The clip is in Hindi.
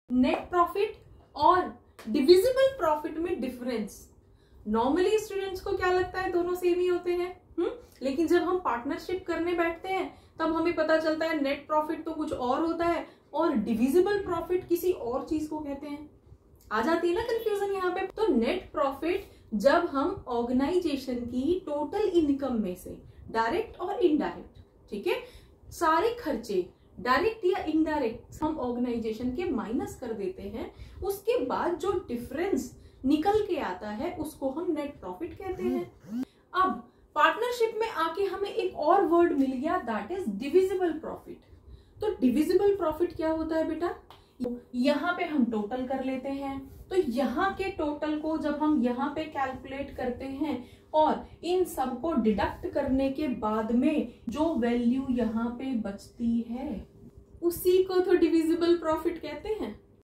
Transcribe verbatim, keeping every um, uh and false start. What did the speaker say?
नेट प्रॉफिट और डिविजिबल प्रॉफिट में डिफरेंस। नॉर्मली स्टूडेंट्स को क्या लगता है दोनों सेम ही होते हैं, हम्म लेकिन जब हम पार्टनरशिप करने बैठते हैं तब हमें पता चलता है नेट प्रॉफिट तो कुछ और होता है और डिविजिबल प्रॉफिट किसी और चीज को कहते हैं। आ जाती है ना कंफ्यूजन यहाँ पे। तो नेट प्रॉफिट जब हम ऑर्गेनाइजेशन की टोटल इनकम में से डायरेक्ट और इनडायरेक्ट, ठीक है, सारे खर्चे डायरेक्ट या इनडायरेक्ट हम ऑर्गेनाइजेशन के माइनस कर देते हैं, उसके बाद जो डिफरेंस निकल के आता है उसको हम नेट प्रॉफिट कहते हैं। अब पार्टनरशिप में आके हमें एक और वर्ड मिल गया, दैट इज डिविजिबल प्रॉफिट। तो डिविजिबल प्रॉफिट क्या होता है बेटा, यहाँ पे हम टोटल कर लेते हैं, तो यहाँ के टोटल को जब हम यहाँ पे कैलकुलेट करते हैं और इन सब को डिडक्ट करने के बाद में जो वैल्यू यहाँ पे बचती है उसी को तो डिविजिबल प्रॉफिट कहते हैं।